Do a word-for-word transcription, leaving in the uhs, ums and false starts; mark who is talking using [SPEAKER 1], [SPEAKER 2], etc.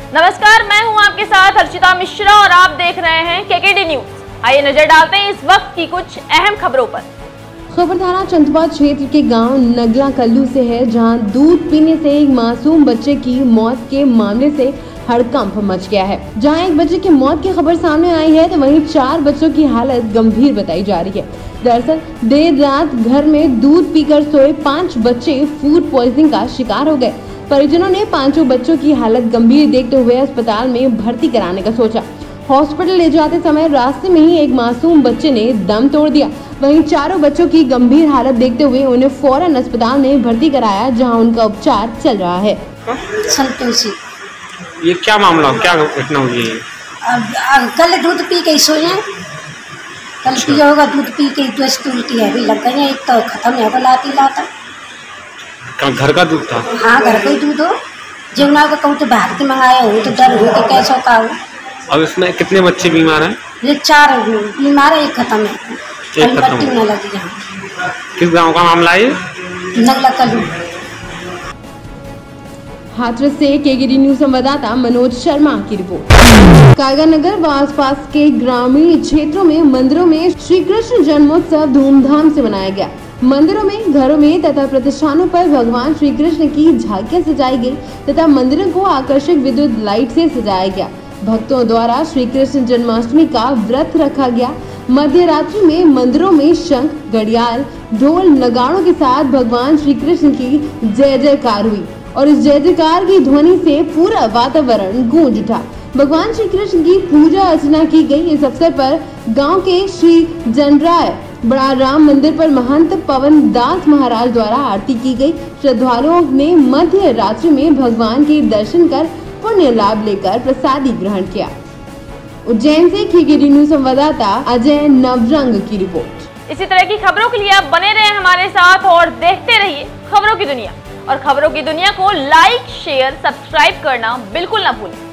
[SPEAKER 1] नमस्कार, मैं हूं आपके साथ अर्चिता मिश्रा और आप देख रहे हैं केकेडी न्यूज। आइए नजर डालते हैं इस वक्त की कुछ अहम खबरों पर।
[SPEAKER 2] खबर थाना चंदवा क्षेत्र के गांव नगला कल्लू से है, जहां दूध पीने से एक मासूम बच्चे की मौत के मामले से हड़कंप मच गया है। जहां एक बच्चे की मौत की खबर सामने आई है तो वहीं चार बच्चों की हालत गंभीर बताई जा रही है। दरअसल देर रात घर में दूध पीकर सोए पाँच बच्चे फूड पॉइजनिंग का शिकार हो गए। परिजनों ने पांचों बच्चों की हालत गंभीर देखते हुए अस्पताल में भर्ती कराने का सोचा। हॉस्पिटल ले जाते समय रास्ते में ही एक मासूम बच्चे ने दम तोड़ दिया। वहीं चारों बच्चों की गंभीर हालत देखते हुए उन्हें फौरन अस्पताल में भर्ती कराया, जहां उनका उपचार चल रहा है।
[SPEAKER 3] संतोषी,
[SPEAKER 4] ये क्या मामला, क्या घटना हुई है?
[SPEAKER 3] अब कल दूध पी के सोए, कल पिया होगा दूध पी के तो उल्टी है भी लग गई है। एक तो खत्म है लाती लाता।
[SPEAKER 4] घर का दूध था?
[SPEAKER 3] हाँ, घर का ही दूध हो। जमुना का कहूँ तो बाहर के मंगाया हो तो डर हो कि कैसा का हो। अब
[SPEAKER 4] इसमें कितने बच्चे बीमार हैं?
[SPEAKER 3] ये चार बीमार है, एक खत्म है।
[SPEAKER 4] एक खत्म
[SPEAKER 3] न लगी यहाँ।
[SPEAKER 4] किस गांव का मामला है?
[SPEAKER 3] नगला कल्लू।
[SPEAKER 2] हाथरस से केकेडी न्यूज संवाददाता मनोज शर्मा की रिपोर्ट। कायगानगर व आसपास के ग्रामीण क्षेत्रों में मंदिरों में श्री कृष्ण जन्मोत्सव धूमधाम से मनाया गया। मंदिरों में, घरों में तथा प्रतिष्ठानों पर भगवान श्री कृष्ण की झांकियां सजाई गई तथा मंदिरों को आकर्षक विद्युत लाइट से सजाया गया। भक्तों द्वारा श्री कृष्ण जन्माष्टमी का व्रत रखा गया। मध्य रात्रि में मंदिरों में शंख, घड़ियाल, ढोल, नगाड़ों के साथ भगवान श्री कृष्ण की जय जयकार हुई और इस जय जयकार की ध्वनि से पूरा वातावरण गूंज उठा। भगवान श्री कृष्ण की पूजा अर्चना की गई। इस अवसर पर गांव के श्री जनराय बड़ा राम मंदिर पर महंत पवन दास महाराज द्वारा आरती की गई। श्रद्धालुओं ने मध्य रात्रि में भगवान के दर्शन कर पुण्य लाभ लेकर प्रसादी ग्रहण किया। उज्जैन से केकेडी न्यूज संवाददाता अजय नवरंग की रिपोर्ट।
[SPEAKER 1] इसी तरह की खबरों के लिए आप बने रहें हमारे साथ और देखते रहिए खबरों की दुनिया। और खबरों की दुनिया को लाइक, शेयर, सब्सक्राइब करना बिल्कुल ना भूलें।